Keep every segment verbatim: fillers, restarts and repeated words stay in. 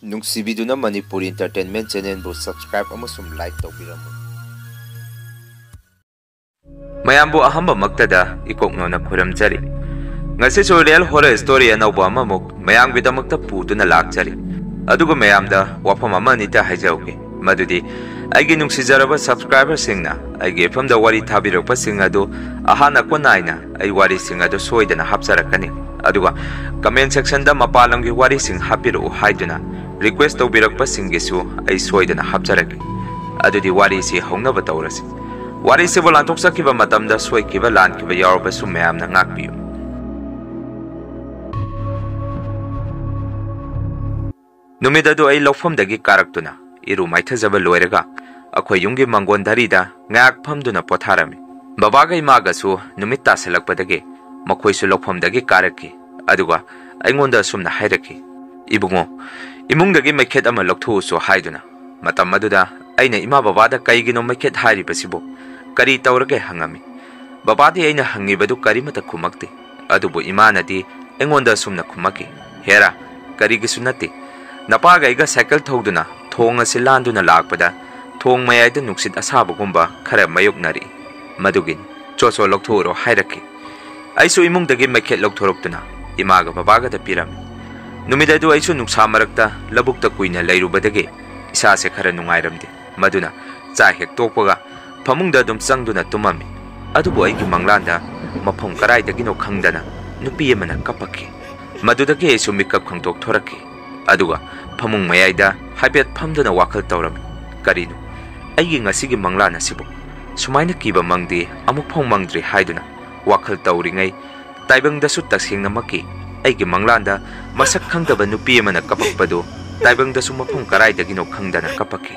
ꯅꯨꯡꯁꯤꯕꯤꯗꯨꯅ Manipur entertainment ꯆꯦꯅꯦꯜꯕꯨ ꯁꯕꯁꯀ꯭ꯔꯥꯏꯕ ꯑꯃꯁꯨꯡ ꯂꯥꯏꯛ ꯇꯧꯕꯤꯔꯝꯃꯨ꯫ ꯃꯌꯥꯝꯕꯨ ꯑꯍꯝꯕꯃꯛꯇꯗ ꯏꯀꯣꯛꯅꯣꯅ ꯈꯨꯔꯨꯝꯖꯔꯤ꯫ ꯉꯁꯤꯁꯨ ꯔꯤꯌꯦꯜ ꯍꯣꯔꯔ ꯁ꯭ꯇꯣꯔꯤ ꯑꯅꯧꯕ ꯑꯃꯃꯨꯛ ꯃꯌꯥꯝꯒꯤꯗꯃꯛꯇ ꯄꯨꯗꯨꯅ ꯂꯥꯛꯆꯔꯤ꯫ ꯑꯗꯨꯒ ꯃꯌꯥꯝꯗ ꯋꯥꯐꯝ ꯑꯃ ꯑꯅꯤꯇ ꯍꯥꯏꯖꯧꯒꯦ, ꯃꯗꯨꯗꯤ ꯑꯩꯒꯤ ꯅꯨꯡꯁꯤꯖꯔꯕ ꯁꯕꯁꯀ꯭ꯔꯥꯏꯕꯔꯁꯤꯡꯅ ꯑꯩꯒꯤ ꯑꯦꯐꯝꯗ ꯋꯥꯔꯤ ꯊꯥꯕꯤꯔꯛꯄꯁꯤꯡ ꯑꯗꯨ ꯑꯍꯥꯟ ꯑꯀꯣꯟ ꯅꯥꯏꯅ ꯑꯩ ꯋꯥꯔꯤꯁꯤꯡ ꯑꯗꯨ ꯁꯣꯏꯗꯅ ꯍꯥꯞꯆꯔꯛꯀꯅꯤ꯫ ꯑꯗꯨꯒ ꯀꯃꯦꯟ ꯁꯦꯛꯁꯟꯗ ꯃꯄꯥꯟ ꯂꯝꯒꯤ ꯋꯥꯔꯤꯁꯤꯡ ꯍꯥꯞꯄꯤꯔꯛꯎ ꯍꯥꯏꯗꯨꯅ ꯔꯤꯀ꯭ꯋꯦꯁ ꯇꯧꯕꯤꯔꯛꯄꯁꯤꯡꯒꯤꯁꯨ ꯑꯩ ꯁꯣꯏꯗꯅ ꯍꯥꯞꯆꯔꯛꯀꯦ꯫ ꯑꯗꯨꯗꯤ ꯋꯥꯔꯤꯁꯤ ꯍꯧꯅꯕ ꯇꯧꯔꯁꯤ꯫ ꯋꯥꯔꯤꯁꯤꯕꯨ ꯂꯥꯟꯊꯣꯛꯆꯈꯤꯕ ꯃꯇꯝꯗ ꯁꯣꯏꯈꯤꯕ ꯂꯥꯟꯈꯤꯕ ꯌꯥꯎꯔꯕꯁꯨ ꯃꯌꯥꯝꯅ ꯉꯥꯛꯄꯤꯌꯨ꯫ ꯅꯨꯃꯤꯠ ꯑꯗꯨ ꯑꯩ ꯂꯧꯐꯝꯗꯒꯤ ꯀꯥꯔꯛꯇꯨꯅ ꯏꯔꯨ ꯃꯥꯏꯊꯖꯕ ꯂꯣꯏꯔꯒ ꯑꯩꯈꯣꯏ ꯌꯨꯝꯒꯤ ꯃꯥꯡꯒꯣꯟ ꯙꯔꯤꯗ ꯉꯥꯏꯍꯥꯛ ꯐꯝꯗꯨꯅ ꯄꯣꯊꯥꯔꯝꯃꯤ꯫ ꯕꯕꯥꯒ ꯏꯃꯥꯒꯁꯨ ꯅꯨꯃꯤꯠ ꯇꯥꯁꯜꯂꯛꯄꯗꯒꯤ ꯃꯈꯣꯏꯁꯨ ꯂꯧꯐꯝꯗꯒꯤ ꯀꯥꯔꯛꯈꯤ꯫ ꯑꯗꯨꯒ ꯑꯩꯉꯣꯟꯗ ꯑꯁꯨꯝꯅ ꯍꯥꯏꯔꯛꯈꯤ, "ꯏꯕꯨꯡꯉꯣ, ꯏꯃꯨꯡꯗꯒꯤ ꯃꯩꯈꯦꯠ ꯑꯃ ꯂꯧꯊꯣꯛꯎꯁꯨ" ꯍꯥꯏꯗꯨꯅ꯫ ꯃꯇꯝ ꯑꯗꯨꯗ ꯑꯩꯅ ꯏꯃꯥ ꯕꯕꯥꯗ ꯀꯩꯒꯤꯅꯣ ꯃꯩꯈꯦꯠ ꯍꯥꯏꯔꯤꯕꯁꯤꯕꯨ, ꯀꯔꯤ ꯇꯧꯔꯒꯦ ꯍꯪꯉꯝꯃꯤ꯫ ꯕꯕꯥꯗꯤ ꯑꯩꯅ ꯍꯪꯉꯤꯕꯗꯨ ꯀꯔꯤꯃꯠꯇ ꯈꯨꯝꯃꯛꯇꯦ꯫ ꯑꯗꯨꯕꯨ ꯏꯃꯥꯅꯗꯤ ꯑꯩꯉꯣꯟꯗ ꯑꯁꯨꯝꯅ ꯈꯨꯝꯃꯛꯈꯤ, "ꯍꯦꯔꯥ, ꯀꯔꯤꯒꯤꯁꯨ ꯅꯠꯇꯦ. ꯅꯄꯥꯒ ꯑꯩꯒ ꯁꯥꯏꯀꯜ ꯊꯧꯗꯨꯅ ꯊꯣꯡ ꯑꯁꯤ ꯂꯥꯟꯗꯨꯅ ꯂꯥꯛꯄꯗ ꯊꯣꯡ ꯃꯌꯥꯏꯗ ꯅꯨꯡꯁꯤꯠ ꯑꯁꯥꯕꯒꯨꯝꯕ ꯈꯔ ꯃꯥꯌꯣꯛꯅꯔꯛꯏ. ꯃꯗꯨꯒꯤꯅꯤ. ꯆꯣ-ꯆꯣ ꯂꯧꯊꯣꯛꯎꯔꯣ" ꯍꯥꯏꯔꯛꯈꯤ꯫ ꯑꯩꯁꯨ ꯏꯃꯨꯡꯗꯒꯤ ꯃꯩꯈꯦꯠ ꯂꯧꯊꯣꯔꯛꯇꯨꯅ ꯏꯃꯥꯒ ꯕꯕꯥꯒꯗ ꯄꯤꯔꯝꯃꯤ꯫ ꯅꯨꯃꯤꯠ ꯑꯗꯨ ꯑꯩꯁꯨ ꯅꯨꯡꯁꯥ ꯃꯔꯛꯇ ꯂꯧꯕꯨꯛꯇ ꯀꯨꯏꯅ ꯂꯩꯔꯨꯕꯗꯒꯤ ꯏꯁꯥꯁꯦ ꯈꯔ ꯅꯨꯡꯉꯥꯏꯔꯝꯗꯦ꯫ ꯃꯗꯨꯅ ꯆꯥꯛ ꯍꯦꯛ ꯇꯣꯛꯄꯒ ꯐꯃꯨꯡꯗ ꯑꯗꯨꯝ ꯆꯪꯗꯨꯅ ꯇꯨꯝꯃꯝꯃꯤ꯫ ꯑꯗꯨꯕꯨ ꯑꯩꯒꯤ ꯃꯪꯂꯥꯟꯗ ꯃꯐꯝ ꯀꯔꯥꯏꯗꯒꯤꯅꯣ ꯈꯪꯗꯅ ꯅꯨꯄꯤ ꯑꯃꯅ ꯀꯞꯄꯛꯈꯤ꯫ ꯃꯗꯨꯗꯒꯤ ꯑꯩꯁꯨ ꯃꯤꯀꯞ ꯈꯪꯇꯣꯛ ꯊꯣꯔꯛꯈꯤ꯫ ꯑꯗꯨꯒ ꯐꯃꯨꯡ ꯃꯌꯥꯏꯗ ꯍꯥꯏꯐꯦꯠ ꯐꯝꯗꯨꯅ ꯋꯥꯈꯜ ꯇꯧꯔꯝꯃꯤ꯫ ꯀꯔꯤꯅꯣ ꯑꯩꯒꯤ ꯉꯁꯤꯒꯤ ꯃꯪꯂꯥꯟ ꯑꯁꯤꯕꯨ? ꯁꯨꯃꯥꯏꯅ ꯀꯤꯕ ꯃꯪꯗꯤ ꯑꯃꯨꯛꯐꯥꯎ ꯃꯪꯗ꯭ꯔꯤ ꯍꯥꯏꯗꯨꯅ ꯋꯥꯈꯜ ꯇꯧꯔꯤꯉꯩ ꯇꯥꯏꯕꯪꯗꯁꯨ ꯇꯁꯦꯡꯅꯃꯛꯀꯤ ꯑꯩꯒꯤ ꯃꯪꯂꯥꯟꯗ ꯃꯁꯛ ꯈꯪꯗꯕ ꯅꯨꯄꯤ ꯑꯃꯅ ꯀꯞꯄꯛꯄꯗꯨ ꯇꯥꯏꯕꯪꯗꯁꯨ ꯃꯐꯝ ꯀꯔꯥꯏꯗꯒꯤꯅꯣ ꯈꯪꯗꯅ ꯀꯞꯄꯛꯈꯤ꯫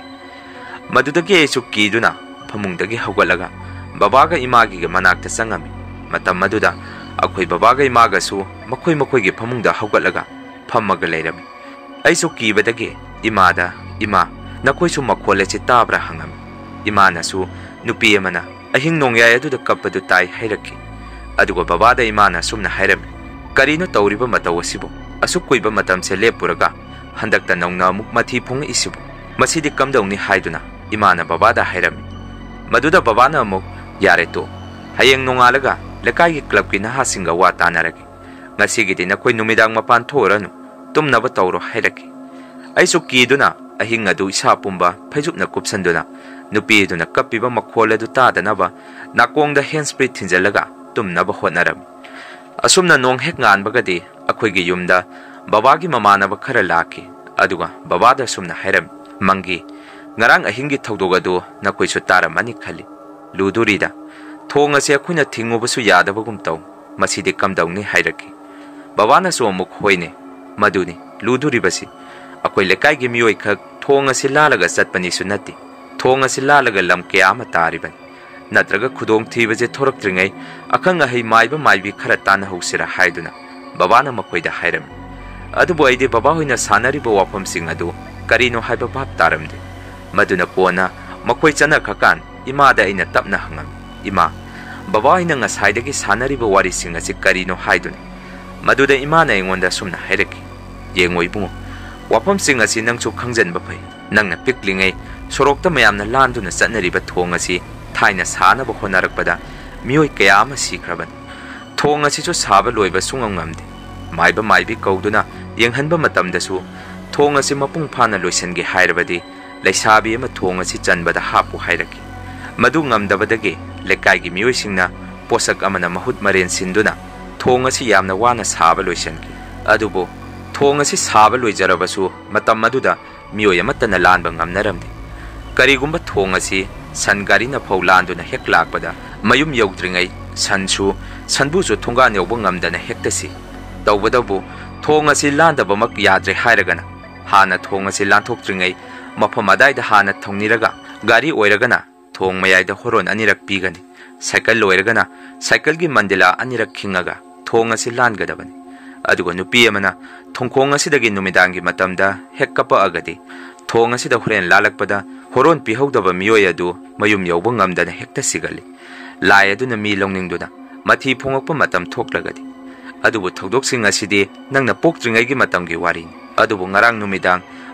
ꯃꯗꯨꯗꯒꯤ ꯑꯩꯁꯨ ꯀꯤꯗꯨꯅ ꯐꯃꯨꯡꯗꯒꯤ ꯍꯧꯒꯠꯂꯒ ꯕꯕꯥꯒ ꯏꯃꯥꯒꯤꯒ ꯃꯅꯥꯛꯇ ꯆꯪꯉꯝꯃꯤ꯫ ꯃꯇꯝ ꯑꯗꯨꯗ ꯑꯩꯈꯣꯏ ꯕꯕꯥꯒ ꯏꯃꯥꯒꯁꯨ ꯃꯈꯣꯏ ꯃꯈꯣꯏꯒꯤ ꯐꯃꯨꯡꯗ ꯍꯧꯒꯠꯂꯒ ꯐꯝꯃꯒ ꯂꯩꯔꯝꯃꯤ꯫ ꯑꯩꯁꯨ ꯀꯤꯕꯗꯒꯤ ꯏꯃꯥꯗ, "ꯏꯃꯥ, ꯅꯈꯣꯏꯁꯨ ꯃꯈꯣꯜ ꯑꯁꯤ ꯇꯥꯕ꯭ꯔꯥ?" ꯍꯪꯉꯝꯃꯤ꯫ ꯏꯃꯥꯅꯁꯨ ꯅꯨꯄꯤ ꯑꯃꯅ ꯑꯍꯤꯡ ꯅꯣꯡꯌꯥꯏ ꯑꯗꯨꯗ ꯀꯞꯄꯗꯨ ꯇꯥꯏ ꯍꯥꯏꯔꯛꯈꯤ꯫ ꯑꯗꯨꯒ ꯕꯕꯥꯗ ꯏꯃꯥꯅ ꯑꯁꯨꯝꯅ ꯍꯥꯏꯔꯝꯃꯤ, "ꯀꯔꯤꯅꯣ ꯇꯧꯔꯤꯕ ꯃꯇꯧ ꯑꯁꯤꯕꯨ? ꯑꯁꯨꯛ ꯀꯨꯏꯕ ꯃꯇꯝꯁꯦ ꯂꯦꯞꯄꯨꯔꯒ ꯍꯟꯗꯛꯇ ꯅꯧꯅ ꯑꯃꯨꯛ ꯃꯊꯤ ꯐꯣꯡꯉꯛꯏꯁꯤꯕꯨ? ꯃꯁꯤꯗꯤ ꯀꯝꯗꯧꯅꯤ?" ꯍꯥꯏꯗꯨꯅ ꯏꯃꯥꯅ ꯕꯕꯥꯗ ꯍꯥꯏꯔꯝꯃꯤ꯫ ꯃꯗꯨꯗ ꯕꯕꯥꯅ ꯑꯃꯨꯛ, "ꯌꯥꯔꯦ ꯇꯣ. ꯍꯌꯦꯡ ꯅꯣꯡꯉꯥꯜꯂꯒ ꯂꯩꯀꯥꯏꯒꯤ ꯀ꯭ꯂꯕꯀꯤ ꯅꯍꯥꯁꯤꯡꯒ ꯋꯥ ꯇꯥꯟꯅꯔꯒꯦ. ꯉꯁꯤꯒꯤꯗꯤ ꯅꯈꯣꯏ ꯅꯨꯃꯤꯗꯥꯡ ꯃꯄꯥꯟ ꯊꯣꯛꯎꯔꯅꯨ, ꯇꯨꯝꯅꯕ ꯇꯧꯔꯣ" ꯍꯥꯏꯔꯛꯈꯤ꯫ ꯑꯩꯁꯨ ꯀꯤꯗꯨꯅ ꯑꯍꯤꯡ ꯑꯗꯨ ꯏꯁꯥ ꯄꯨꯝꯕ ꯐꯩꯖꯨꯞꯅ ꯀꯨꯞꯁꯟꯗꯨꯅ ꯅꯨꯄꯤ ꯑꯗꯨꯅ ꯀꯞꯄꯤꯕ ꯃꯈꯣꯜ ꯑꯗꯨ ꯇꯥꯗꯅꯕ ꯅꯥꯀꯣꯡꯗ ꯍꯦꯟꯁꯄ꯭ꯔꯤ ꯊꯤꯟꯖꯜꯂꯒ ꯇꯨꯝꯅꯕ ꯍꯣꯠꯅꯔꯝꯃꯤ꯫ ꯑꯁꯨꯝꯅ ꯅꯣꯡ ꯍꯦꯛ ꯉꯥꯟꯕꯒꯗꯤ ꯑꯩꯈꯣꯏꯒꯤ ꯌꯨꯝꯗ ꯕꯕꯥꯒꯤ ꯃꯃꯥꯟꯅꯕ ꯈꯔ ꯂꯥꯛꯈꯤ꯫ ꯑꯗꯨꯒ ꯕꯕꯥꯗ ꯑꯁꯨꯝꯅ ꯍꯥꯏꯔꯝꯃꯤ, "ꯃꯪꯒꯤ, ꯉꯔꯥꯡ ꯑꯍꯤꯡꯒꯤ ꯊꯧꯗꯣꯛ ꯑꯗꯨ ꯅꯈꯣꯏꯁꯨ ꯇꯥꯔꯝꯃꯅꯤ ꯈꯜꯂꯤ. ꯂꯨꯗꯣꯔꯤꯗ. ꯊꯣꯡ ꯑꯁꯤ ꯑꯩꯈꯣꯏꯅ ꯊꯤꯡꯉꯨꯕꯁꯨ ꯌꯥꯗꯕꯒꯨꯝ ꯇꯧ. ꯃꯁꯤꯗꯤ ꯀꯝꯗꯧꯅꯤ?" ꯍꯥꯏꯔꯛꯈꯤ꯫ ꯕꯕꯥꯅꯁꯨ ꯑꯃꯨꯛ, "ꯍꯣꯏꯅꯦ, ꯃꯗꯨꯅꯤ ꯂꯨꯗꯣꯔꯤꯕꯁꯤ. ꯑꯩꯈꯣꯏ ꯂꯩꯀꯥꯏꯒꯤ ꯃꯤꯑꯣꯏ ꯈꯛ ꯊꯣꯡ ꯑꯁꯤ ꯂꯥꯜꯂꯒ ꯆꯠꯄꯅꯤꯁꯨ ꯅꯠꯇꯦ. ꯊꯣꯡ ꯑꯁꯤ ꯂꯥꯜꯂꯒ ꯂꯝ ꯀꯌꯥ ꯑꯃ ꯇꯥꯔꯤꯕꯅꯤ. ꯅꯠꯇ꯭ꯔꯒ ꯈꯨꯗꯣꯡꯊꯤꯕꯁꯦ ꯊꯣꯔꯛꯇ꯭ꯔꯤꯉꯩ ꯑꯈꯪ ꯑꯍꯩ ꯃꯥꯏꯕ ꯃꯥꯏꯕꯤ ꯈꯔ ꯇꯥꯟꯅꯍꯧꯁꯤꯔꯥ" ꯍꯥꯏꯗꯨꯅ ꯕꯕꯥꯅ ꯃꯈꯣꯏꯗ ꯍꯥꯏꯔꯝꯃꯤ꯫ ꯑꯗꯨꯕꯨ ꯑꯩꯗꯤ ꯕꯕꯥꯍꯣꯏꯅ ꯁꯥꯟꯅꯔꯤꯕ ꯋꯥꯐꯝꯁꯤꯡ ꯑꯗꯨ ꯀꯔꯤꯅꯣ ꯍꯥꯏꯕ ꯚꯥꯞ ꯇꯥꯔꯝꯗꯦ꯫ ꯃꯗꯨꯅ ꯀꯣꯟꯅ ꯃꯈꯣꯏ ꯆꯠꯅꯈ꯭ꯔꯀꯥꯟ ꯏꯃꯥꯗ ꯑꯩꯅ ꯇꯞꯅ ꯍꯪꯉꯝꯃꯤ, "ꯏꯃꯥ, ꯕꯕꯥꯍꯣꯏꯅ ꯉꯁꯥꯏꯗꯒꯤ ꯁꯥꯟꯅꯔꯤꯕ ꯋꯥꯔꯤꯁꯤꯡ ꯑꯁꯤ ꯀꯔꯤꯅꯣ?" ꯍꯥꯏꯗꯨꯅ꯫ ꯃꯗꯨꯗ ꯏꯃꯥꯅ ꯑꯩꯉꯣꯟꯗ ꯑꯁꯨꯝꯅ ꯍꯥꯏꯔꯛꯈꯤ, "ꯌꯦꯡꯉꯣ ꯏꯕꯨꯡꯉꯣ, ꯋꯥꯐꯝꯁꯤꯡ ꯑꯁꯤ ꯅꯪꯁꯨ ꯈꯪꯖꯟꯕ ꯐꯩ. ꯅꯪꯅ ꯄꯤꯛꯂꯤꯉꯩ ꯁꯣꯔꯣꯛꯇ ꯃꯌꯥꯝꯅ ꯂꯥꯟꯗꯨꯅ ꯆꯠꯅꯔꯤꯕ ꯊꯣꯡ ꯑꯁꯤ ꯊꯥꯏꯅ ꯁꯥꯅꯕ ꯍꯣꯠꯅꯔꯛꯄꯗ ꯃꯤꯑꯣꯏ ꯀꯌꯥ ꯑꯃ ꯁꯤꯈ꯭ꯔꯕꯅꯤ. ꯊꯣꯡ ꯑꯁꯤꯁꯨ ꯁꯥꯕ ꯂꯣꯏꯕ ꯁꯨꯡꯉꯝ ꯉꯝꯗꯦ. ꯃꯥꯏꯕ ꯃꯥꯏꯕꯤ ꯀꯧꯗꯨꯅ ꯌꯦꯡꯍꯟꯕ ꯃꯇꯝꯗꯁꯨ ꯊꯣꯡ ꯑꯁꯤ ꯃꯄꯨꯡ ꯐꯥꯅ ꯂꯣꯏꯁꯤꯟꯒꯦ ꯍꯥꯏꯔꯕꯗꯤ ꯂꯩꯁꯥꯕꯤ ꯑꯃ ꯊꯣꯡ ꯑꯁꯤ ꯆꯟꯕꯗ ꯍꯥꯞꯄꯨ" ꯍꯥꯏꯔꯛꯈꯤ꯫ ꯃꯗꯨ ꯉꯝꯗꯕꯗꯒꯤ ꯂꯩꯀꯥꯏꯒꯤ ꯃꯤꯑꯣꯏꯁꯤꯡꯅ ꯄꯣꯠꯁꯛ ꯑꯃꯅ ꯃꯍꯨꯠ ꯃꯔꯦꯟ ꯁꯤꯟꯗꯨꯅ ꯊꯣꯡ ꯑꯁꯤ ꯌꯥꯝꯅ ꯋꯥꯅ ꯁꯥꯕ ꯂꯣꯏꯁꯤꯟꯈꯤ꯫ ꯑꯗꯨꯕꯨ ꯊꯣꯡ ꯑꯁꯤ ꯁꯥꯕ ꯂꯣꯏꯖꯔꯕꯁꯨ ꯃꯇꯝ ꯑꯗꯨꯗ ꯃꯤꯑꯣꯏ ꯑꯃꯠꯇꯅ ꯂꯥꯟꯕ ꯉꯝꯅꯔꯝꯗꯦ꯫ ꯀꯔꯤꯒꯨꯝꯕ ꯊꯣꯡ ꯑꯁꯤ ꯁꯟ ꯒꯥꯔꯤꯅ ꯐꯧ ꯂꯥꯟꯗꯨꯅ ꯍꯦꯛ ꯂꯥꯛꯄꯗ ꯃꯌꯨꯝ ꯌꯧꯗ꯭ꯔꯤꯉꯩ ꯁꯟꯁꯨ ꯁꯟꯕꯨꯁꯨ ꯊꯣꯡꯒꯥꯟ ꯌꯧꯕ ꯉꯝꯗꯅ ꯍꯦꯛꯇ ꯁꯤ꯫ ꯇꯧꯕꯗꯕꯨ ꯊꯣꯡ ꯑꯁꯤ ꯂꯥꯟꯗꯕꯃꯛ ꯌꯥꯗ꯭ꯔꯦ ꯍꯥꯏꯔꯒꯅ ꯍꯥꯟꯅ ꯊꯣꯡ ꯑꯁꯤ ꯂꯥꯟꯊꯣꯛꯇ꯭ꯔꯤꯉꯩ ꯃꯐꯝ ꯑꯗꯥꯏꯗ ꯍꯥꯟꯅ ꯊꯧꯅꯤꯔꯒ, ꯒꯥꯔꯤ ꯑꯣꯏꯔꯒꯅ ꯊꯣꯡ ꯃꯌꯥꯏꯗ ꯍꯣꯔꯣꯟ ꯑꯅꯤꯔꯛ ꯄꯤꯒꯅꯤ, ꯁꯥꯏꯀꯜ ꯑꯣꯏꯔꯒꯅ ꯁꯥꯏꯀꯜꯒꯤ ꯃꯟꯗꯤꯂꯥ ꯑꯅꯤꯔꯛ ꯈꯤꯡꯉꯒ ꯊꯣꯡ ꯑꯁꯤ ꯂꯥꯟꯒꯗꯕꯅꯤ꯫ ꯑꯗꯨꯒ ꯅꯨꯄꯤ ꯑꯃꯅ ꯊꯣꯡꯈꯣꯡ ꯑꯁꯤꯗꯒꯤ ꯅꯨꯃꯤꯗꯥꯡꯒꯤ ꯃꯇꯝꯗ ꯍꯦꯛ ꯀꯞꯄꯛꯑꯒꯗꯤ ꯊꯣꯡ ꯑꯁꯤꯗ ꯍꯣꯔꯦꯟ ꯂꯥꯜꯂꯛꯄꯗ ꯍꯣꯔꯣꯟ ꯄꯤꯍꯧꯗꯕ ꯃꯤꯑꯣꯏ ꯑꯗꯨ ꯃꯌꯨꯝ ꯌꯧꯕ ꯉꯝꯗꯅ ꯍꯦꯛꯇ ꯁꯤꯒꯜꯂꯤ, ꯂꯥꯏ ꯑꯗꯨꯅ ꯃꯤ ꯂꯧꯅꯤꯡꯗꯨꯅ ꯃꯊꯤ ꯐꯣꯡꯉꯛꯄ ꯃꯇꯝ ꯊꯣꯛꯂꯒꯗꯤ꯫ ꯑꯗꯨꯕꯨ ꯊꯧꯗꯣꯛꯁꯤꯡ ꯑꯁꯤꯗꯤ ꯅꯪꯅ ꯄꯣꯛꯇ꯭ꯔꯤꯉꯩꯒꯤ ꯃꯇꯝꯒꯤ ꯋꯥꯔꯤꯅꯤ꯫ ꯑꯗꯨꯕꯨ ꯉꯔꯥꯡ ꯅꯨꯃꯤꯗꯥꯡ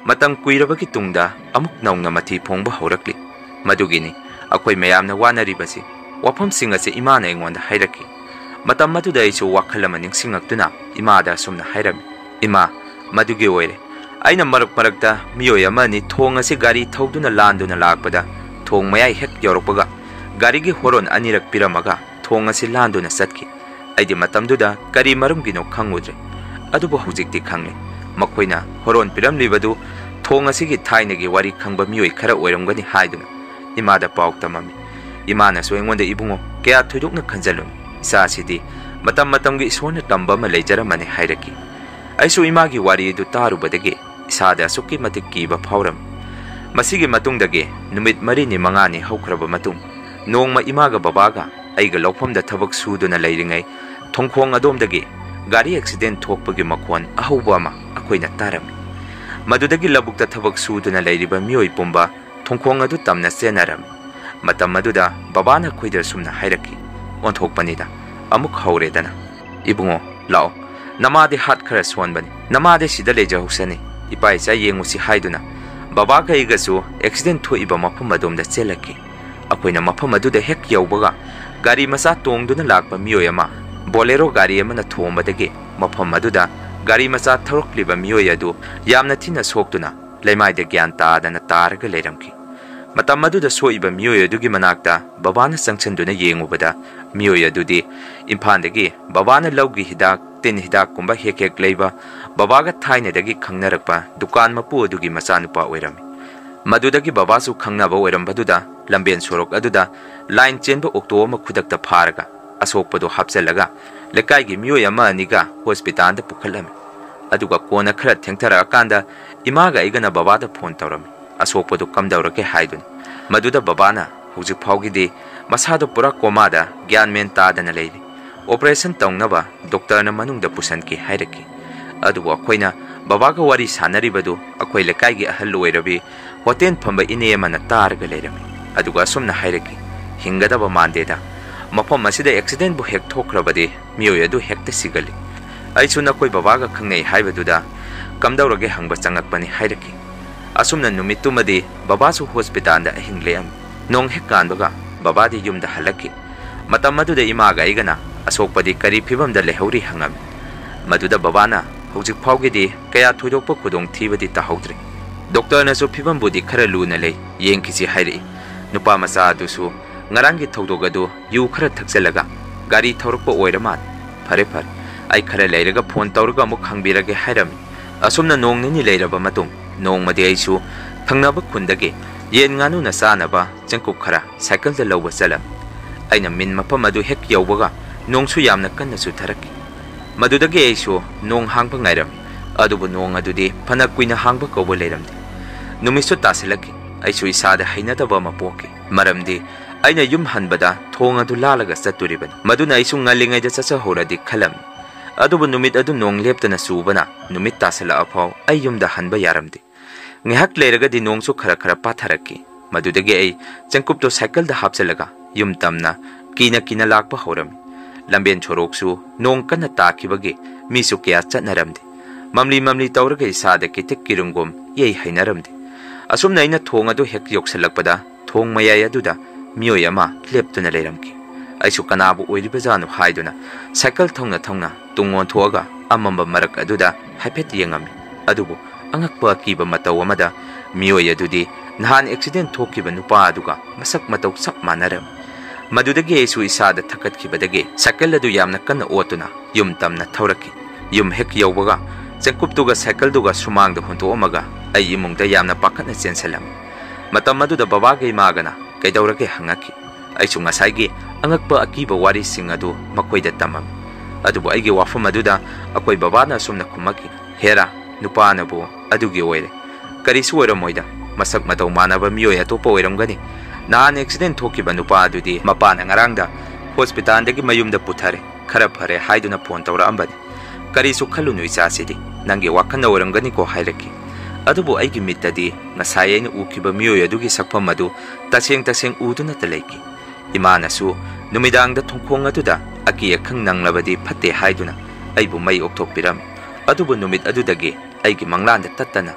Matam kuirabagi tungda amuk naungna mathi phongba haurakli. Madugini akhoi mayamna wanaribasi wafam singa se imana engwanda hairaki. Matam maduda aisu wakhalama ningsingaktuna imada sumna hairami. Ima madugi oire aina marak marakta miyoy amani thong ase gari thauduna landuna lakpada thong mayai hek yorokpaga gari gi horon anirak piramaga thong ase landuna satki. Aidi matamduda kari marumgino khangudre. Adubu hujikti khangli. Makoina horon piramlibadu thong asigi thainagi wari khangba miyoy khara oiramgani haiduna imada pauk tamami. Imana so engonda ibungo kaya thudukna khanjalum. Isa sidi matam matamgi isona tamba ma leijaramani hairaki. Aisu imagi wari du tarubadagi isada asukki matik kiba phauram. Masigi matungdagi numit marini mangani haukraba matung nongma imaga babaga aiga laufamda thabak suduna leiringai thongkhong adomdagi gari accident thokpagi makhon ahauba ama akoina tarami. Madudagi labukta thabak suduna leiriba miyoi pumba thongkhong adu tamna senarami. Matam maduda babana khoidar sumna hairaki onthokpanida amuk hauredana ibungo lao namade hat khara sonbani namade sida leja husani ipai sa yengusi haiduna baba ga igasu accident thoiba mafam adomda chelaki akoina mafam aduda hek yaubaga gari masa tongduna lakpa miyoi ama bolero gari amana thombadagi mafam aduda gari masa thorokliba miyoi adu yamna thina soktuna leimaide gyan taadana targa leiramki. Matam maduda soiba miyoi adugi manakta babana sangchanduna yengubada miyoi adudi imphandagi babana lawgi hidak tin hidak kumba hek hek leiba babaga thainadagi khangnarakpa dukan mapu adugi machanupa oirami. Madudagi babasu khangnaba oirambaduda lamben sorok aduda line chenba okto ama khudakta pharaga asokpado hapsalaga lekaigi miyoi ama aniga hospital da pukhalami. Aduga kona khara thengthara akanda imaga igana babada phone tawrami. Asokpado kamdaurake haidun. Maduda babana hujik phawgidi masado pura komada gyan men tadana leiri. Operation taungnaba doctor na manungda pusanki hairaki. Adubu akoina babaga wari sanaribadu akoi lekaigi ahal oirabi hoten phamba ine mana targa leirami. Aduga asumna hairaki hingadaba mandeda mafam masida accident bu hek thokrabadi miyoi adu hekta sigali. Aisu nakoi babaga khangnei haibaduda kamdaurage hangba changakpani hairaki. Asumna numitumadi babasu hospital da hingle am nong hekkanbaga babadi yumda halaki. Matam maduda imaga igana asokpadi kari phibam da lehauri hangam. Maduda babana hujik phawgidi kaya thoidokpa khudong thibadi tahaudre. Doctor na so phibam budi khara luna lei yengkisi hairi. Nupa masa adusu ngarangi thodogadu yu khara thaksalaga gari thorokpa oiraman. Phare phare ai khara leiraga phone tawraga amuk hangbirage hairami. Asumna nong nini leiraba matung nong madi aisu thangnaba khundagi yen nganu na sanaba changkup khara cycle da lawba chalam. Aina min mapam adu hek yaubaga nong su yamna kanna su tharaki. Madudagi aisu nong hangpa ngairam adubu nong adudi phana kuina hangpa kobo leiramdi. Numisu tasilaki aisu isada hainadaba mapoki maramdi aina yum hanbada thong adu lalaga chaturibani. Maduna aisu ngalingai da chacha horadi khalam. Adubu numit adu nong leptana subana numit tasala apaw ay yumda hanba yaramdi. Ngihak leiraga di nong su khara khara patharaki. Madudagi ay changkupto cycle da hapsalaga yum tamna kina kina lakpa horami. Lamben choroksu nong kana takibagi misu kya chatnaramdi. Mamli mamli tawraga isada kitik kirungum yay hainaramdi. Asumna ina thong adu hek yoksalakpada thong mayay aduda miyoi ama leptuna leiramki. Aisu kanabu oiribazanu haiduna cycle thongna thongna tungon thoga amamba marak aduda haipet yengami. Adubu angakpa kiba mataw amada miyoi adudi nahan accident thokiba nupa aduga masak mataw sak manaram. Madudagi aisu isada thakatkibadagi cycle adu yamna kanna otuna yum tamna thawraki. Yum hek yaubaga changkuptuga cycle duga sumangda hunto omaga ai imungda yamna pakatna chensalam. Matam aduda babagai magana kaidaurage hangaki. Aisu ngasaigi angakpa akiba wari sing adu makoida tamam. Adubu aigi wafam aduda akoi babana sumna kumaki. Hera nupa nabu adugi oire. Karisu oiramoida masak mataw manaba miyoi atopa oiramgani. Nahan accident thokiba nupa adudi mapana ngarangda hospital dagi mayumda puthare khara phare haiduna phone tawra ambani. Karisu khalunu isasidi nangi wakhana oiramgani ko hairaki. Adubu aigi mittadi ngasai aina ukiba miyoi adugi sakpham adu taseng taseng uduna talaiki. Imanasu numidangda thongkhong aduda aki akhang nanglabadi phatte haiduna aibu mai okthokpiram. Adubu numit adudagi aigi manglanda tattana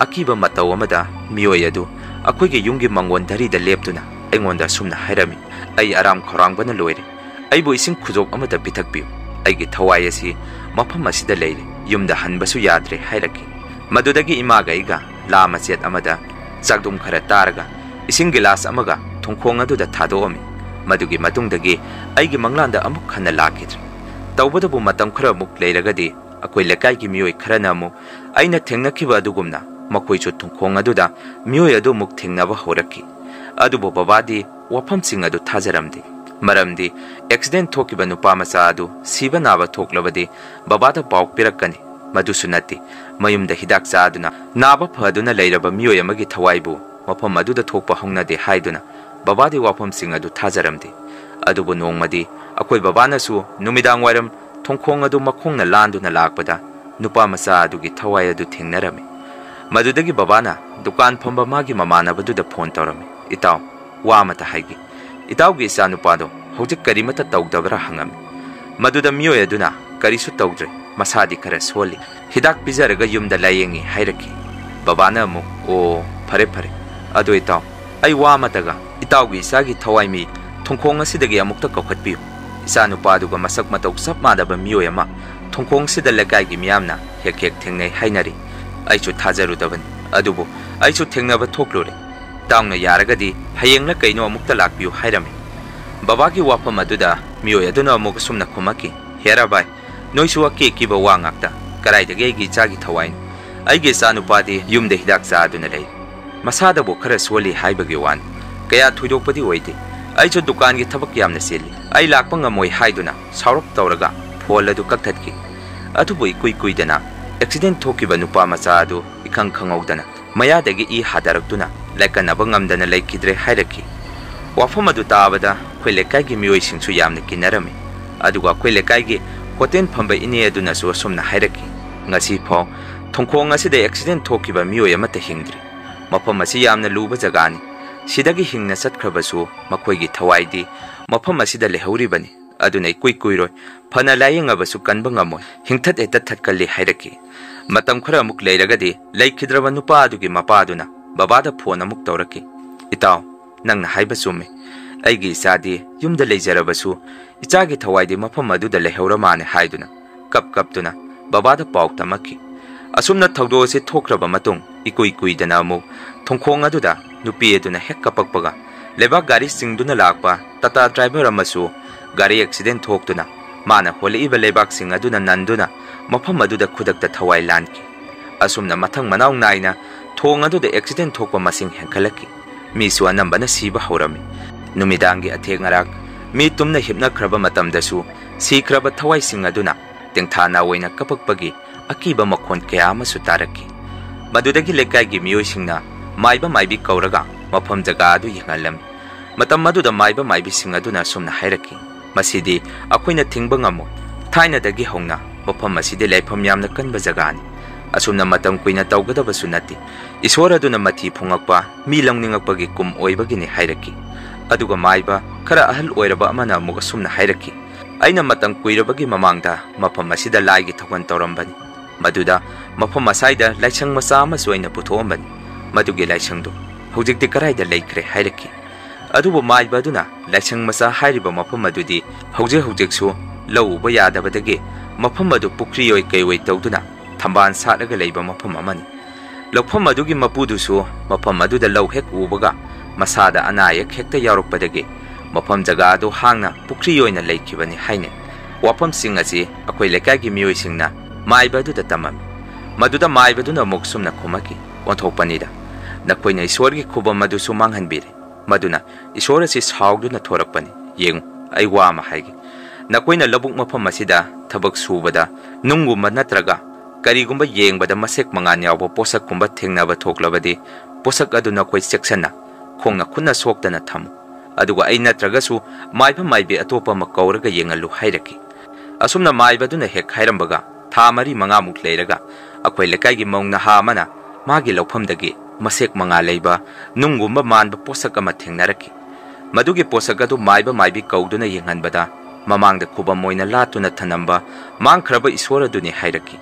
ꯑꯀꯤꯕ ꯃꯇꯧ ꯑꯃꯗ ꯃꯤꯑꯣꯏ ꯑꯗꯨ ꯑꯩꯈꯣꯏꯒꯤ ꯌꯨꯝꯒꯤ ꯃꯪꯒꯣꯟ ꯙꯔꯤꯗ ꯂꯦꯞꯇꯨꯅ ꯑꯩꯉꯣꯟꯗ ꯑꯁꯨꯝꯅ ꯍꯥꯏꯔꯝꯃꯤ, ꯑꯩ ꯑꯔꯥꯝ ꯈꯧꯔꯥꯡꯕꯅ ꯂꯣꯏꯔꯦ, ꯑꯩꯕꯨ ꯏꯁꯤꯡ ꯈꯨꯖꯣꯛ ꯑꯃꯗ ꯄꯤꯊꯛꯄꯤꯌꯨ, ꯑꯩꯒꯤ ꯊꯋꯥꯏ ꯑꯁꯤ ꯃꯐꯝ ꯑꯁꯤꯗ ꯂꯩꯔꯦ, ꯌꯨꯝꯗ ꯍꯟꯕꯁꯨ ꯌꯥꯗ꯭ꯔꯦ ꯍꯥꯏꯔꯛꯈꯤ꯫ ꯃꯗꯨꯗꯒꯤ ꯏꯃꯥꯒ ꯑꯩꯒ ꯂꯥ ꯃꯆꯦꯠ ꯑꯃꯗ ꯆꯥꯛꯗꯨꯝ ꯈꯔ ꯇꯥꯔꯒ ꯏꯁꯤꯡ ꯒꯤꯂꯥꯁ ꯑꯃꯒ ꯊꯣꯡꯈꯣꯡ ꯑꯗꯨꯗ ꯊꯥꯗꯣꯛꯑꯝꯃꯤ꯫ ꯃꯗꯨꯒꯤ ꯃꯇꯨꯡꯗꯒꯤ ꯑꯩꯒꯤ ꯃꯪꯂꯥꯟꯗ ꯑꯃꯨꯛ ꯍꯟꯅ ꯂꯥꯛꯈꯤꯗ꯭ꯔꯦ꯫ ꯇꯧꯕꯗꯕꯨ ꯃꯇꯝ ꯈꯔꯃꯨꯛ ꯂꯩꯔꯒꯗꯤ ꯑꯩꯈꯣꯏ ꯂꯩꯀꯥꯏꯒꯤ ꯃꯤꯑꯣꯏ ꯈꯔꯅ ꯑꯃꯨꯛ ꯑꯩꯅ ꯊꯦꯡꯅꯈꯤꯕ ꯑꯗꯨꯒꯨꯝꯅ ꯃꯈꯣꯏꯁꯨ ꯊꯣꯡꯈꯣꯡ ꯑꯗꯨꯗ ꯃꯤꯑꯣꯏ ꯑꯗꯨ ꯑꯃꯨꯛ ꯊꯦꯡꯅꯕ ꯍꯧꯔꯛꯈꯤ꯫ ꯑꯗꯨꯕꯨ ꯕꯕꯥꯗꯤ ꯋꯥꯐꯝꯁꯤꯡ ꯑꯗꯨ ꯊꯥꯖꯔꯝꯗꯦ, ꯃꯔꯝꯗꯤ ꯑꯦꯛꯁꯤꯗꯦꯟ ꯊꯣꯛꯈꯤꯕ ꯅꯨꯄꯥ ꯃꯆꯥ ꯑꯗꯨ ꯁꯤꯕ ꯅꯥꯕ ꯊꯣꯛꯂꯕꯗꯤ ꯕꯕꯥꯗ ꯄꯥꯎ ꯄꯤꯔꯛꯀꯅꯤ, ꯃꯗꯨꯁꯨ ꯅꯠꯇꯦ ꯃꯌꯨꯝꯗ ꯍꯤꯗꯥꯛ ꯆꯥꯗꯨꯅ ꯅꯥꯕ ꯐꯗꯨꯅ ꯂꯩꯔꯕ ꯃꯤꯑꯣꯏ ꯑꯃꯒꯤ ꯊꯋꯥꯏꯕꯨ ꯃꯐꯝ ꯑꯗꯨꯗ ꯊꯣꯛꯄ ꯍꯧꯅꯗꯦ ꯍꯥꯏꯗꯨꯅ ꯕꯕꯥꯗꯤ ꯋꯥꯐꯝꯁꯤꯡ ꯑꯗꯨ ꯊꯥꯖꯔꯝꯗꯦ꯫ ꯑꯗꯨꯕꯨ ꯅꯣꯡꯃꯗꯤ ꯑꯩꯈꯣꯏ ꯕꯕꯥꯅꯁꯨ ꯅꯨꯃꯤꯗꯥꯡ ꯋꯥꯏꯔꯝ ꯊꯣꯡꯈꯣꯡ ꯑꯗꯨ ꯃꯈꯣꯡꯅ ꯂꯥꯟꯗꯨꯅ ꯂꯥꯛꯄꯗ ꯅꯨꯄꯥ ꯃꯆꯥ ꯑꯗꯨꯒꯤ ꯊꯋꯥꯏ ꯑꯗꯨ ꯊꯦꯡꯅꯔꯝꯃꯤ꯫ ꯃꯗꯨꯗꯒꯤ ꯕꯕꯥꯅ ꯗꯨꯀꯥꯟ ꯐꯝꯕ ꯃꯥꯒꯤ ꯃꯃꯥꯟꯅꯕꯗꯨꯗ ꯐꯣꯟ ꯇꯧꯔꯝꯃꯤ, ꯏꯇꯥꯎ ꯋꯥ ꯑꯃꯇ ꯍꯥꯏꯒꯦ, ꯏꯇꯥꯎꯒꯤ ꯏꯆꯥ ꯅꯨꯄꯥꯗꯣ ꯍꯧꯖꯤꯛ ꯀꯔꯤꯃꯠꯇ ꯇꯧꯗꯕ꯭ꯔꯥ ꯍꯪꯉꯝꯃꯤ꯫ ꯃꯗꯨꯗ ꯃꯤꯑꯣꯏ ꯑꯗꯨꯅ ꯀꯔꯤꯁꯨ ꯇꯧꯗ꯭ꯔꯦ, ꯃꯁꯥꯗꯤ ꯈꯔ ꯁꯣꯜꯂꯤ, ꯍꯤꯗꯥꯛ ꯄꯤꯖꯔꯒ ꯌꯨꯝꯗ ꯂꯥꯌꯦꯡꯉꯤ ꯍꯥꯏꯔꯛꯈꯤ꯫ ꯕꯕꯥꯅ ꯑꯃꯨꯛ ꯑꯣ ꯐꯔꯦ ꯐꯔꯦ, ꯑꯗꯣ ꯏꯇꯥꯎ ꯑꯩ ꯋꯥ ꯑꯃꯇꯒ ꯏꯇꯥꯎꯒꯤ ꯏꯆꯥꯒꯤ ꯊꯋꯥꯏꯃꯤ ꯊꯣꯡꯈꯣꯡ ꯑꯁꯤꯗꯒꯤ ꯑꯃꯨꯛꯇ ꯀꯧꯈꯠꯄꯤꯌꯨ, ꯏꯆꯥ ꯅꯨꯄꯥꯗꯨꯒ ꯃꯁꯛ ꯃꯇꯧ ꯆꯞ ꯃꯥꯟꯅꯕ ꯃꯤꯑꯣꯏ ꯑꯃ ꯊꯣꯡꯈꯣꯡꯁꯤꯗ ꯂꯩꯀꯥꯏꯒꯤ ꯃꯤꯌꯥꯝꯅ ꯍꯦꯛ ꯍꯦꯛ ꯊꯦꯡꯅꯩ ꯍꯥꯏꯅꯔꯤ, ꯑꯩꯁꯨ ꯊꯥꯖꯔꯨꯗꯕꯅꯤ, ꯑꯗꯨꯕꯨ ꯑꯩꯁꯨ ꯊꯦꯡꯅꯕ ꯊꯣꯛꯂꯨꯔꯦ, ꯏꯇꯥꯎꯅ ꯌꯥꯔꯒꯗꯤ ꯍꯌꯦꯡꯂ ꯀꯩꯅꯣ ꯑꯃꯨꯛꯇ ꯂꯥꯛꯄꯤꯌꯨ ꯍꯥꯏꯔꯝꯃꯤ꯫ ꯕꯕꯥꯒꯤ ꯋꯥꯐꯝ ꯑꯗꯨꯗ ꯃꯤꯑꯣꯏ ꯑꯗꯨꯅ ꯑꯃꯨꯛ ꯑꯁꯨꯝꯅ ꯈꯨꯝꯃꯛꯈꯤ, ꯍꯦꯔꯥ ꯚꯥꯏ, ꯅꯣꯏꯁꯨ ꯑꯀꯤ ꯑꯀꯤꯕ ꯋꯥ ꯉꯥꯛꯇ, ꯀꯗꯥꯏꯗꯒꯤ ꯑꯩꯒꯤ ꯏꯆꯥꯒꯤ ꯊꯋꯥꯏꯅꯣ, ꯑꯩꯒꯤ ꯏꯆꯥ ꯅꯨꯄꯥꯗꯤ ꯌꯨꯝꯗ ꯍꯤꯗꯥꯛ ꯆꯥꯗꯨꯅ ꯂꯩ, ꯃꯁꯥꯗꯕꯨ ꯈꯔ ꯁꯣꯜꯂꯤ ꯍꯥꯏꯕꯒꯤ ꯋꯥꯅꯤ, ꯀꯌꯥ ꯊꯣꯏꯗꯣꯛꯄꯗꯤ ꯑꯣꯏꯗꯦ, ꯑꯩꯁꯨ ꯗꯨꯀꯥꯟꯒꯤ ꯊꯕꯛ ꯌꯥꯝꯅ ꯆꯤꯜꯂꯤ, ꯑꯩ ꯂꯥꯛꯄ ꯉꯝꯃꯣꯏ ꯍꯥꯏꯗꯨꯅ ꯁꯥꯎꯔꯞ ꯇꯧꯔꯒ ꯐꯣꯟ ꯑꯗꯨ ꯀꯛꯊꯠꯈꯤ꯫ ꯑꯗꯨꯕꯨ ꯏꯀꯨꯏ ꯀꯨꯏꯗꯅ ꯑꯦꯛꯁꯤꯗꯦꯟ ꯊꯣꯛꯈꯤꯕ ꯅꯨꯄꯥ ꯃꯆꯥ ꯑꯗꯨ ꯏꯈꯪ ꯈꯪꯍꯧꯗꯅ ꯃꯌꯥꯗꯒꯤ ꯏ ꯍꯥꯗꯔꯛꯇꯨꯅ ꯂꯥꯏꯀꯠꯅꯕ ꯉꯝꯗꯅ ꯂꯩꯈꯤꯗ꯭ꯔꯦ ꯍꯥꯏꯔꯛꯈꯤ꯫ ꯋꯥꯐꯝ ꯑꯗꯨ ꯇꯥꯕꯗ ꯑꯩꯈꯣꯏ ꯂꯩꯀꯥꯏꯒꯤ ꯃꯤꯑꯣꯏꯁꯤꯡꯁꯨ ꯌꯥꯝꯅ ꯀꯤꯅꯔꯝꯃꯤ꯫ ꯑꯗꯨꯒ ꯑꯩꯈꯣꯏ ꯂꯩꯀꯥꯏꯒꯤ ꯍꯣꯇꯦꯜ ꯐꯝꯕ ꯏꯅꯦ ꯑꯗꯨꯅꯁꯨ ꯑꯁꯨꯝꯅ ꯍꯥꯏꯔꯛꯈꯤ, ꯉꯁꯤ ꯐꯥꯎ ꯊꯣꯡꯈꯣꯡ ꯑꯁꯤꯗ ꯑꯦꯛꯁꯤꯗꯦꯟ ꯊꯣꯛꯈꯤꯕ ꯃꯤꯑꯣꯏ ꯑꯃꯠꯇ ꯍꯤꯡꯗ꯭ꯔꯤ, ꯃꯐꯝ ꯑꯁꯤ ꯌꯥꯝꯅ ꯂꯨꯕ ꯖꯒꯥꯅꯤ, ꯁꯤꯗꯒꯤ ꯍꯤꯡꯅ ꯆꯠꯈ꯭ꯔꯕꯁꯨ ꯃꯈꯣꯏꯒꯤ ꯊꯋꯥꯏꯗꯤ ꯃꯐꯝ ꯑꯁꯤꯗ ꯂꯩꯍꯧꯔꯤꯕꯅꯤ, ꯑꯗꯨꯅ ꯏꯀꯨꯏ ꯀꯨꯏꯔꯣꯏ, ꯐꯅ ꯂꯥꯌꯦꯡꯉꯕꯁꯨ ꯀꯟꯕ ꯉꯝꯃꯣꯏ, ꯍꯤꯡꯊꯠ ꯍꯦꯛꯇ ꯊꯠꯀꯜꯂꯤ ꯍꯥꯏꯔꯛꯈꯤ꯫ ꯃꯇꯝ ꯈꯔ ꯑꯃꯨꯛ ꯂꯩꯔꯒꯗꯤ ꯂꯩꯈꯤꯗ꯭ꯔꯕ ꯅꯨꯄꯥ ꯑꯗꯨꯒꯤ ꯃꯄꯥꯗꯨꯅ ꯕꯕꯥꯗ ꯐꯣꯟ ꯑꯃꯨꯛ ꯇꯧꯔꯛꯈꯤ, ꯏꯇꯥꯎ ꯅꯪꯅ ꯍꯥꯏꯕ ꯆꯨꯝꯃꯤ, ꯑꯩꯒꯤ ꯏꯆꯥꯗꯤ ꯌꯨꯝꯗ ꯂꯩꯖꯔꯕꯁꯨ ꯏꯆꯥꯒꯤ ꯊꯋꯥꯏꯗꯤ ꯃꯐꯝ ꯑꯗꯨꯗ ꯂꯩꯍꯧꯔ ꯃꯥꯅꯦ ꯍꯥꯏꯗꯨꯅ ꯀꯞ ꯀꯞꯇꯨꯅ ꯕꯕꯥꯗ ꯄꯥꯎ ꯇꯝꯃꯛꯈꯤ꯫ ꯑꯁꯨꯝꯅ ꯊꯧꯗꯣꯛ ꯑꯁꯤ ꯊꯣꯛꯈ꯭ꯔꯕ ꯃꯇꯨꯡ ꯏꯀꯨꯏ ꯀꯨꯏꯗꯅ ꯑꯃꯨꯛ ꯊꯣꯡꯈꯣꯡ ꯑꯗꯨꯗ ꯅꯨꯄꯤ ꯑꯗꯨꯅ ꯍꯦꯛ ꯀꯞꯄꯛꯄꯒ ꯂꯩꯕꯥꯛ ꯒꯥꯔꯤ ꯆꯤꯡꯗꯨꯅ ꯂꯥꯛꯄ ꯇꯥꯇꯥ ꯗ꯭ꯔꯥꯏꯚꯔ ꯑꯃꯁꯨ ꯒꯥꯔꯤ ꯑꯦꯛꯁꯤꯗꯦꯟ ꯊꯣꯛꯇꯨꯅ ꯃꯥꯅ ꯍꯣꯜꯂꯛꯏꯕ ꯂꯩꯕꯥꯛꯁꯤꯡ ꯑꯗꯨꯅ ꯅꯟꯗꯨꯅ ꯃꯐꯝ ꯑꯗꯨꯗ ꯈꯨꯗꯛꯇ ꯊꯋꯥꯏ ꯂꯥꯟꯈꯤ꯫ ꯑꯁꯨꯝꯅ ꯃꯊꯪ ꯃꯅꯥꯎ ꯅꯥꯏꯅ ꯊꯣꯡ ꯑꯗꯨꯗ ꯑꯦꯛꯁꯤꯗꯦꯟ ꯊꯣꯛꯄ ꯃꯁꯤꯡ ꯍꯦꯟꯒꯠꯂꯛꯈꯤ, ꯃꯤꯁꯨ ꯑꯅꯝꯕꯅ ꯁꯤꯕ ꯍꯧꯔꯝꯃꯤ꯫ ꯅꯨꯃꯤꯗꯥꯡꯒꯤ ꯑꯊꯦꯡ ꯑꯔꯥꯛ ꯃꯤ ꯇꯨꯝꯅ ꯍꯤꯞꯅꯈ꯭ꯔꯕ ꯃꯇꯝꯗꯁꯨ ꯁꯤꯈ꯭ꯔꯕ ꯊꯋꯥꯏꯁꯤꯡ ꯑꯗꯨꯅ ꯇꯦꯡꯊꯥꯅ ꯑꯣꯏꯅ ꯀꯞꯄꯛꯄꯒꯤ ꯑꯀꯤꯕ ꯃꯈꯣꯟ ꯀꯌꯥ ꯑꯃꯁꯨ ꯇꯥꯔꯛꯈꯤ꯫ ꯃꯗꯨꯗꯒꯤ ꯂꯩꯀꯥꯏꯒꯤ ꯃꯤꯑꯣꯏꯁꯤꯡꯅ ꯃꯥꯏꯕ ꯃꯥꯏꯕꯤ ꯀꯧꯔꯒ ꯃꯐꯝ ꯖꯒꯥ ꯑꯗꯨ ꯌꯦꯡꯍꯜꯂꯝꯃꯤ꯫ ꯃꯇꯝ ꯑꯗꯨꯗ ꯃꯥꯏꯕ ꯃꯥꯏꯕꯤꯁꯤꯡ ꯑꯗꯨꯅ ꯑꯁꯨꯝꯅ ꯍꯥꯏꯔꯛꯈꯤ, ꯃꯁꯤꯗꯤ ꯑꯩꯈꯣꯏꯅ ꯊꯤꯡꯕ ꯉꯝꯃꯣꯏ, ꯊꯥꯏꯅꯗꯒꯤ ꯍꯧꯅ ꯃꯐꯝ ꯑꯁꯤꯗꯤ ꯂꯩꯐꯝ ꯌꯥꯝꯅ ꯀꯟꯕ ꯖꯒꯥꯅꯤ, ꯑꯁꯨꯝꯅ ꯃꯇꯝ ꯀꯨꯏꯅ ꯇꯧꯒꯗꯕꯁꯨ ꯅꯠꯇꯦ, ꯏꯁꯣꯔ ꯑꯗꯨꯅ ꯃꯊꯤ ꯐꯣꯡꯉꯛꯄ ꯃꯤ ꯂꯧꯅꯤꯡꯉꯛꯄꯒꯤ ꯀꯨꯝ ꯑꯣꯏꯕꯒꯤꯅꯤ ꯍꯥꯏꯔꯛꯈꯤ꯫ ꯑꯗꯨꯒ ꯃꯥꯏꯕ ꯈꯔ ꯑꯍꯜ ꯑꯣꯏꯔꯕ ꯑꯃꯅ ꯑꯃꯨꯛ ꯑꯁꯨꯝꯅ ꯍꯥꯏꯔꯛꯈꯤ, ꯑꯩꯅ ꯃꯇꯝ ꯀꯨꯏꯔꯕꯒꯤ ꯃꯃꯥꯡꯗ ꯃꯐꯝ ꯑꯁꯤꯗ ꯂꯥꯏꯒꯤ ꯊꯧꯒꯜ ꯇꯧꯔꯝꯕꯅꯤ, ꯃꯗꯨꯗ ꯃꯐꯝ ꯑꯁꯥꯏꯗ ꯂꯥꯏꯁꯪ ꯃꯆꯥ ꯑꯃꯁꯨ ꯑꯩꯅ ꯄꯨꯊꯣꯛꯑꯝꯕꯅꯤ, ꯃꯗꯨꯒꯤ ꯂꯥꯏꯁꯪꯗꯨ ꯍꯧꯖꯤꯛꯇꯤ ꯀꯗꯥꯏꯗ ꯂꯩꯈ꯭ꯔꯦ ꯍꯥꯏꯔꯛꯈꯤ꯫ ꯑꯗꯨꯕꯨ ꯃꯥꯏꯕ ꯑꯗꯨꯅ ꯂꯥꯏꯁꯪ ꯃꯆꯥ ꯍꯥꯏꯔꯤꯕ ꯃꯐꯝ ꯑꯗꯨꯗꯤ ꯍꯧꯖꯤꯛ ꯍꯧꯖꯤꯛꯁꯨ ꯂꯧ ꯎꯕ ꯌꯥꯗꯕꯗꯒꯤ ꯃꯐꯝ ꯑꯗꯨ ꯄꯨꯈ꯭ꯔꯤ ꯑꯣꯏ ꯀꯩ ꯑꯣꯏ ꯇꯧꯗꯨꯅ ꯊꯝꯕꯥꯜ ꯁꯥꯠꯂꯒ ꯂꯩꯕ ꯃꯐꯝ ꯑꯃꯅꯤ꯫ ꯂꯧꯐꯝ ꯑꯗꯨꯒꯤ ꯃꯄꯨꯗꯨꯁꯨ ꯃꯐꯝ ꯑꯗꯨꯗ ꯂꯧ ꯍꯦꯛ ꯎꯕꯒ ꯃꯁꯥꯗ ꯑꯅꯥ ꯑꯌꯦꯛ ꯍꯦꯛꯇ ꯌꯥꯎꯔꯛꯄꯗꯒꯤ ꯃꯐꯝ ꯖꯒꯥ ꯑꯗꯨ ꯍꯥꯡꯅ ꯄꯨꯈ꯭ꯔꯤ ꯑꯣꯏꯅ ꯂꯩꯈꯤꯕꯅꯤ ꯍꯥꯏꯅꯩ꯫ ꯋꯥꯐꯝꯁꯤꯡ ꯑꯁꯤ ꯑꯩꯈꯣꯏ ꯂꯩꯀꯥꯏꯒꯤ ꯃꯤꯑꯣꯏꯁꯤꯡꯅ ꯃꯥꯏꯕ ꯑꯗꯨꯗ ꯇꯝꯃꯝꯃꯤ꯫ ꯃꯗꯨꯗ ꯃꯥꯏꯕꯗꯨꯅ ꯑꯃꯨꯛ ꯁꯨꯝꯅ ꯈꯨꯝꯃꯛꯈꯤ, ꯑꯣꯟꯊꯣꯛꯄꯅꯤꯗ, ꯅꯈꯣꯏꯅ ꯏꯁꯣꯔꯒꯤ ꯈꯨꯕꯝ ꯑꯗꯨꯁꯨ ꯃꯥꯡꯍꯟꯕꯤꯔꯦ, ꯃꯗꯨꯅ ꯏꯁꯣꯔ ꯑꯁꯤ ꯁꯥꯎꯗꯨꯅ ꯊꯣꯔꯛꯄꯅꯤ꯫ ꯌꯦꯡꯉꯨ, ꯑꯩ ꯋꯥ ꯑꯃ ꯍꯥꯏꯒꯦ, ꯅꯈꯣꯏꯅ ꯂꯧꯕꯨꯛ ꯃꯐꯝ ꯑꯁꯤꯗ ꯊꯕꯛ ꯁꯨꯕꯗ ꯅꯨꯡꯒꯨꯝꯕ ꯅꯠꯇ꯭ꯔꯒ ꯀꯔꯤꯒꯨꯝꯕ ꯌꯦꯡꯕꯗ ꯃꯁꯦꯛ ꯃꯉꯥꯟ ꯌꯥꯎꯕ ꯄꯣꯠꯁꯛꯀꯨꯝꯕ ꯊꯦꯡꯅꯕ ꯊꯣꯛꯂꯕꯗꯤ ꯄꯣꯠꯁꯛ ꯑꯗꯨ ꯅꯈꯣꯏ ꯆꯦꯛꯁꯟꯅ ꯈꯣꯡꯅ ꯈꯨꯠꯅ ꯁꯣꯛꯇꯅ ꯊꯝꯃꯨ, ꯑꯗꯨꯒ ꯑꯩ ꯅꯠꯇ꯭ꯔꯒꯁꯨ ꯃꯥꯏꯕ ꯃꯥꯏꯕꯤ ꯑꯇꯣꯞꯄ ꯑꯃ ꯀꯧꯔꯒ ꯌꯦꯡꯍꯜꯂꯨ ꯍꯥꯏꯔꯛꯈꯤ꯫ ꯑꯁꯨꯝꯅ ꯃꯥꯏꯕꯗꯨꯅ ꯍꯦꯛ ꯍꯥꯏꯔꯝꯕꯒ ꯊꯥ ꯃꯔꯤ ꯃꯉꯥꯃꯨꯛ ꯂꯩꯔꯒ ꯑꯩꯈꯣꯏ ꯂꯩꯀꯥꯏꯒꯤ ꯃꯧ ꯅꯍꯥ ꯑꯃꯅ ꯃꯥꯒꯤ ꯂꯧꯐꯝꯗꯒꯤ ꯃꯁꯦꯛ ꯃꯉꯥ ꯂꯩꯕ ꯅꯨꯡꯒꯨꯝꯕ ꯃꯥꯟꯕ ꯄꯣꯠꯁꯛ ꯑꯃ ꯊꯦꯡꯅꯔꯛꯈꯤ꯫ ꯃꯗꯨꯒꯤ ꯄꯣꯠꯁꯛ ꯑꯗꯨ ꯃꯥꯏꯕ ꯃꯥꯏꯕꯤ ꯀꯧꯗꯨꯅ ꯌꯦꯡꯍꯟꯕꯗ ꯃꯃꯥꯡꯗ ꯈꯨꯕꯝ ꯑꯣꯏꯅ ꯂꯥꯠꯇꯨꯅ ꯊꯅꯝꯕ ꯃꯥꯡꯈ꯭ꯔꯕ ꯏꯁꯣꯔ ꯑꯗꯨꯅꯤ ꯍꯥꯏꯔꯛꯈꯤ꯫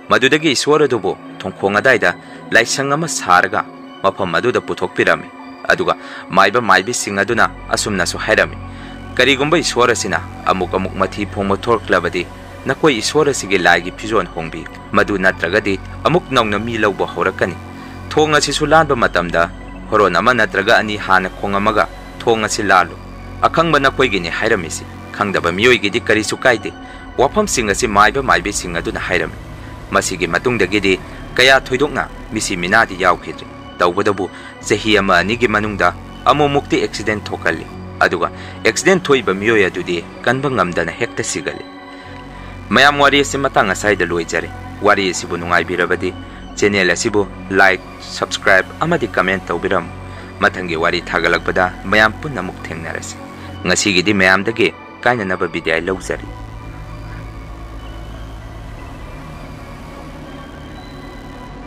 ꯃꯗꯨꯗꯒꯤ ꯏꯁꯣꯔ ꯑꯗꯨꯕꯨ ꯊꯣꯡꯈꯣꯡ ꯑꯗꯥꯏꯗ ꯂꯥꯏꯁꯪ ꯑꯃ ꯁꯥꯔꯒ ꯃꯐꯝ ꯑꯗꯨꯗ ꯄꯨꯊꯣꯛꯄꯤꯔꯝꯃꯤ ꯑꯗꯨꯒ ꯃꯥꯏꯕ ꯃꯥꯏꯕꯤꯁꯤꯡ ꯑꯗꯨꯅ ꯑꯁꯨꯝꯅꯁꯨ ꯍꯥꯏꯔꯝꯃꯤ ꯀꯔꯤꯒꯨꯝꯕ ꯏꯁꯣꯔ ꯑꯁꯤꯅ ꯑꯃꯨꯛ ꯑꯃꯨꯛ ꯃꯊꯤ ꯐꯣꯡꯕ ꯊꯣꯔꯛꯂꯕꯗꯤ ꯅꯈꯣꯏ ꯏꯁꯣꯔ ꯑꯁꯤꯒꯤ ꯂꯥꯏꯒꯤ ꯐꯤꯖꯣꯜ ꯍꯣꯡꯕꯤꯌꯨ ꯃꯗꯨ ꯅꯠꯇ꯭ꯔꯒꯗꯤ ꯑꯃꯨꯛ ꯅꯧꯅ ꯃꯤ ꯂꯧꯕ ꯍꯧꯔꯛꯀꯅꯤ ꯊꯣꯡ ꯑꯁꯤꯁꯨ ꯂꯥꯟꯕ ꯃꯇꯝꯗ ꯍꯣꯔꯣꯟ ꯑꯃ ꯅꯠꯇ꯭ꯔꯒ ꯑꯅꯤ ꯍꯥꯟꯅ ꯈꯣꯡꯉꯝꯃꯒ ꯊꯣꯡ ꯑꯁꯤ ꯂꯥꯜꯂꯨ ꯑꯈꯪꯕ ꯅꯈꯣꯏꯒꯤꯅꯤ ꯍꯥꯏꯔꯝꯃꯤꯁꯤ ꯈꯪꯗꯕ ꯃꯤꯑꯣꯏꯒꯤꯗꯤ ꯀꯔꯤꯁꯨ ꯀꯥꯏꯗꯦ ꯋꯥꯐꯝꯁꯤꯡ ꯑꯁꯤ ꯃꯥꯏꯕ ꯃꯥꯏꯕꯤꯁꯤꯡ ꯑꯗꯨꯅ ꯍꯥꯏꯔꯝꯃꯤ ꯃꯁꯤꯒꯤ ꯃꯇꯨꯡꯗꯒꯤꯗꯤ ꯀꯌꯥ ꯊꯣꯏꯗꯣꯛꯅ ꯃꯤꯁꯤ ꯃꯤꯅꯥꯗꯤ ꯌꯥꯎꯈꯤꯗ꯭ꯔꯦ ꯇꯧꯕꯗꯕꯨ ꯆꯍꯤ ꯑꯃ ꯑꯅꯤꯒꯤ ꯃꯅꯨꯡꯗ ꯑꯃꯨꯛꯃꯨꯛꯇꯤ ꯑꯦꯛꯁꯤꯗꯦꯟꯠ ꯊꯣꯛꯀꯜꯂꯤ ꯑꯗꯨꯒ ꯑꯦꯛꯁꯤꯗꯦꯟꯠ ꯊꯣꯛꯏꯕ ꯃꯤꯑꯣꯏ ꯑꯗꯨꯗꯤ ꯀꯟꯕ ꯉꯝꯗꯅ ꯍꯦꯛꯇ ꯁꯤꯒꯜꯂꯤ ꯃꯌꯥꯝ ꯋꯥꯔꯤ ꯑꯁꯤ ꯃꯇꯥꯡ ꯑꯁꯥꯏꯗ ꯂꯣꯏꯖꯔꯦ ꯋꯥꯔꯤ ꯑꯁꯤꯕꯨ ꯅꯨꯡꯉꯥꯏꯕꯤꯔꯕꯗꯤ ꯆꯦꯅꯦꯜ ꯑꯁꯤꯕꯨ ꯂꯥꯏꯛ ꯁꯕꯁꯀ꯭ꯔꯥꯏꯕ ꯑꯃꯗꯤ ꯀꯃꯦꯟꯠ ꯇꯧꯕꯤꯔꯝꯃꯨ ꯃꯊꯪꯒꯤ ꯋꯥꯔꯤ ꯊꯥꯒꯠꯂꯛꯄꯗ ꯃꯌꯥꯝ ꯄꯨꯟꯅ ꯑꯃꯨꯛ ꯊꯦꯡꯅꯔꯁꯤ ꯉꯁꯤꯒꯤꯗꯤ ꯃꯌꯥꯝꯗꯒꯤ ꯀꯥꯏꯅꯅꯕ ꯕꯤꯗꯥꯏ ꯂꯧꯖꯔꯤ